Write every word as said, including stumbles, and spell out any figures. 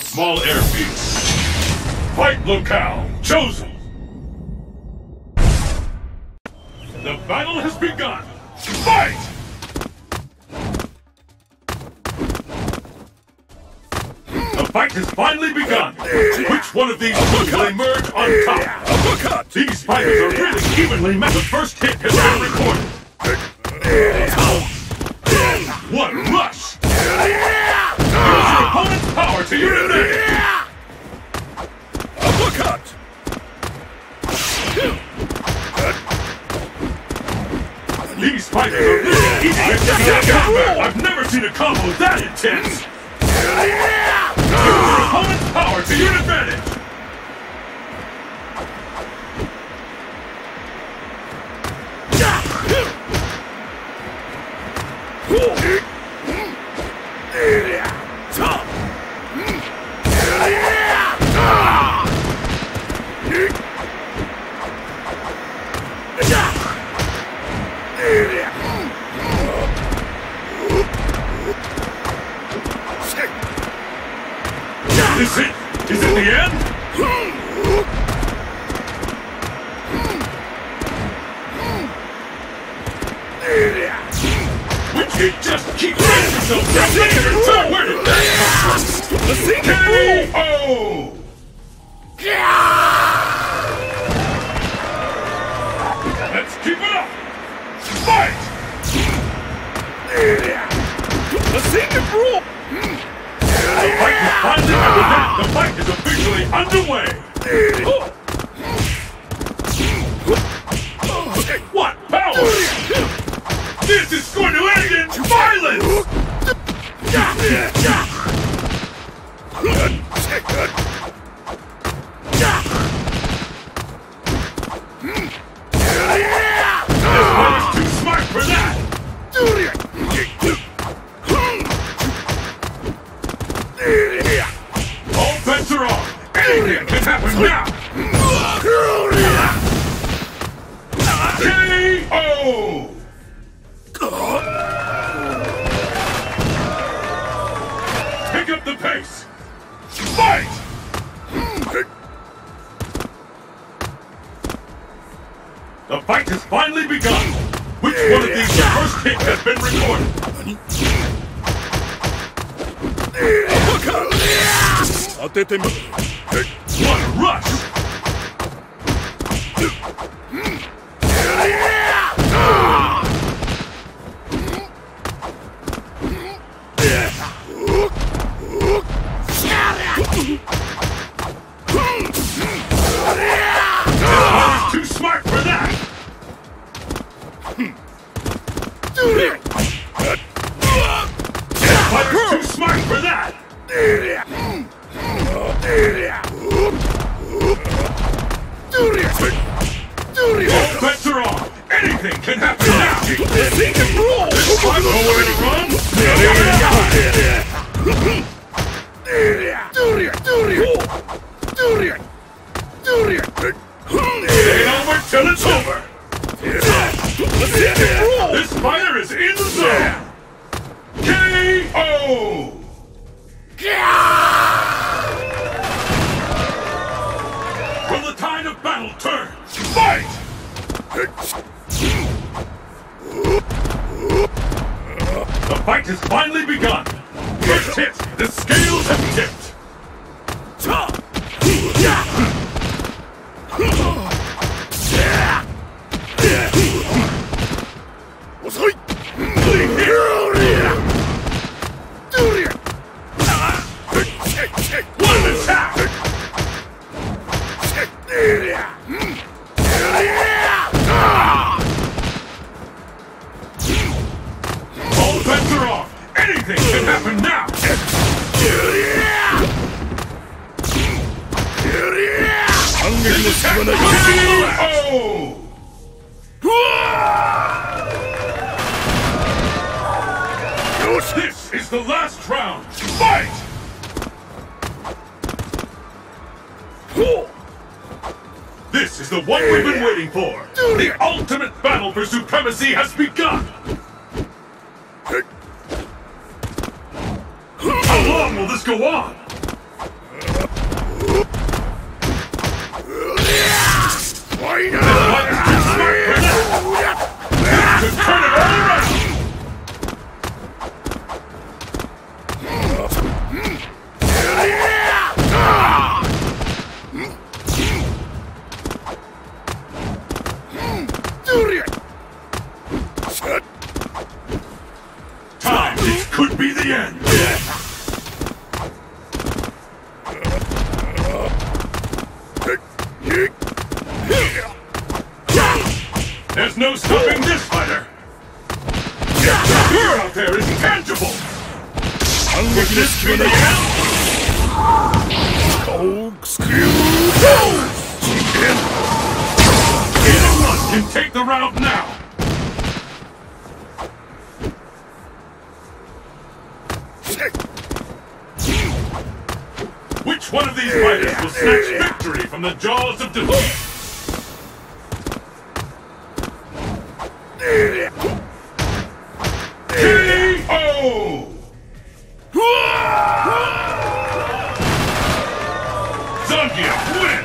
small airfield. Fight locale chosen. The battle has begun. Fight! The fight has finally begun. Which one of these two will emerge on top? These fighters are really evenly matched. The first hit has been recorded. What a rush! Use your opponent's power to your advantage. Uppercut! These fighters are really easy to get combat. I've never seen a combo that intense. Use your opponent's power to your advantage. Is it? Is it the end? We can't just keep running yourself down there and return. Where did that come from? K O! Let's keep it up! Fight! The secret rule! The fight is finally underway! The fight is officially underway! What power! This is going to end in violence! This one is too smart for that! All bets are off! Anything can happen now! K O! Pick up the pace! Fight! The fight has finally begun! Which one of these the first hit has been recorded? What a rush! Too smart for that! Fighter's too smart for that! All bets are on! Anything can happen now! This time nowhere to run! It ain't over till it's over! This fighter is in the zone! K O! Will the tide of battle turn? Fight! The fight has finally begun! First hit, the scales have tipped! What an attack! All bets are off! Anything can happen now! This attack is This is the last round! Fight! This is the one we've been waiting for! The ultimate battle for supremacy has begun! How long will this go on? Why not? To turn it all around. Time, it could be the end. There's no stopping this fighter! The fear out there is tangible! Could this be the end? Either one can take the round now! Which one of these fighters will snatch victory from the jaws of defeat? K O! Zangief wins!